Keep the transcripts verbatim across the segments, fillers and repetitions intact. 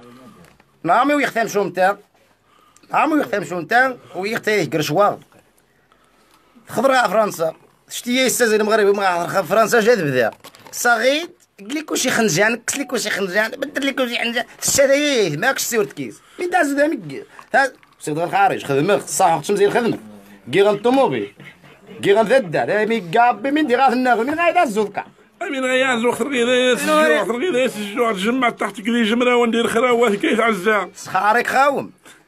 نعم ويختم شو متى نعم ويختم شو متى ويختي قرشوا خضراء فرنسا شتي يستاذن المغربي ما فرنسا جات بدا صغير قال لك واش خنجان كس لك واش خنجان بدل لك واش خنجان الشدايد ماكش سيورت كيس مين داز دامك ها سيد الخارج خدمه صح مزيان خدمه كي غنطوموبيل كي غنفدا لا مي كابي من دي غاثنا من غايدا الزوكا امين غيازو خطر غيدايا الجوع خطر غيدايا الجوع تجمع تحت كذا جمره وندير خراوات كيف عزا سخاريك خاوم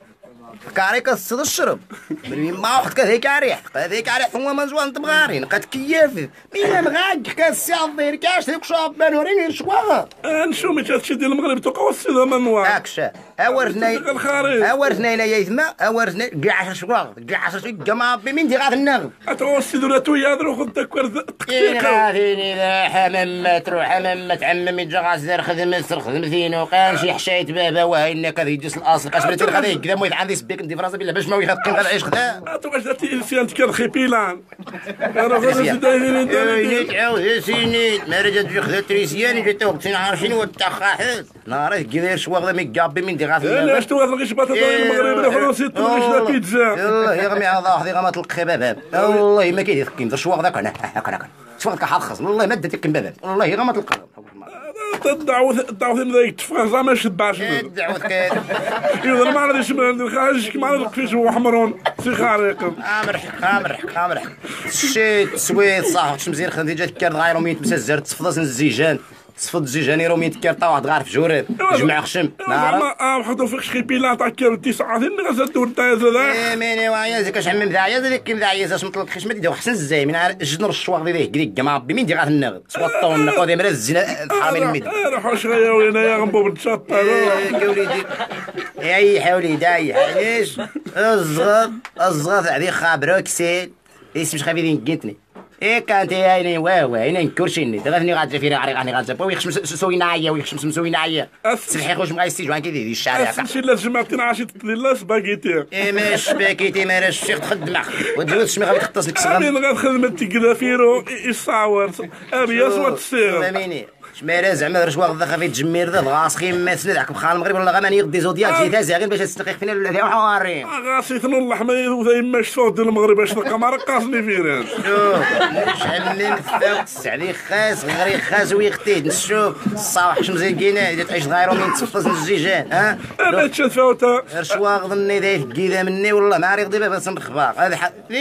كاريك الصد الشرب ما واحد كذا كاريح هذا كاريح هو مزوان تبغارين قد كيف مين مغاك كاس الضير كاش ديك شوب بانورين شواغا نشوف متى تشدي ديال المغرب توقع السيده منوار هاكشا اورثني اورثني انا يثما اورثني كاع عشر شواغ كاع عشر شواغ كما بمين دي غاد النغم اتو السيده تو يهضروا خد داك تقيق غاديني لا حمام تروح حمام تعمم يجا غازر خدم سر خدم ثينو قال شي حشايه بابا وهاي انك هذا يجلس الاصل كاش بلاتي غادي كذا مويد عندي سبيك ندي فرنسا بالله باش ما يخدم غير عيش خدا اتو واش درتي سيانت كان خيبيلان انا غادي دايرين دايرين تعاود سيني ما رجعت في خدا تريسياني جات وقت عارفين والتخاحت نهار كي شواغ مي كابي من دي غاث لا اش تو هذا غير شبات المغرب الفرنسي تغيش لا بيتزا يلاه يغمي على ظهري غما تلقي باباب والله ما كاين يثقين الشواغ ذاك انا هكا هكا شواغ كحرخص والله ما دات يقيم باباب والله غما تلقى الدعوة الدعوة من ذاك التفاح زعما شبعش الدعوة كاين ايوا ما غاديش من الخارج كيما غادي كيفاش هو حمرون سي خارق امرحك امرحك امرحك الشيت السويد صح واش مزيان خدمتي جات كار غايرو مين تمسزر تصفض الزيجان تصفض الزيجان يرو مين تكارطا واحد غار في جوريب جمع خشم زعما اه وحدو فيك شي بيلان تاع كيلو تسعة اللي غازا دور تاع زاد اي ميني وايا زيك اش عمم ذايا زيك كيم ذايا اش مطلق خشمه ديو حسن الزاي من عارف جنر الشواغ دياليه كريك ما ربي مين دي غات النغد سواطون قودي مرا الزنا حامل الميد روحوا شويه وينايا غنبو بالتشط يا وليدي اي حولي داي علاش الصغار الصغار عليه خابرو كسيل اسمش خافيين قنتني إيه كانت هاي واو هنا نكرشيني دابا غادي فينا عريق راني غادي ويخشم سوينايا ويخشم سوينايا سلحي خوش بغا يستيجو عن كيدير الشارع ماشي لا جمعتنا عاشي لا سباكيتي ايه ماش سباكيتي ما راش شيخ تخدم ودوز ما غادي تختص لك صغار انا غاد خدمه تكدا فيرو يصاور ابيا سوا تسير فهميني شمالا زعما رشوا غدا خافي تجمير ذا غاسخي ما تسند بخال المغرب ولا غا يغدي زودياك جيتها زاغين باش تستقيق فينا ولا حواري غاسيت اللحمه وذا ما شفاو ديال المغرب باش تلقى ما رقاصني فيران شوف شحال من فاوت السعدي خاص غير خاص ويختيد نشوف الصاوح شمزين كينا اذا تعيش غيرو من تصفص الزيجان ها انا تشفاوتا رشوا غضني ذا كيدا مني والله ما عارف غدي بابا نخبار هذا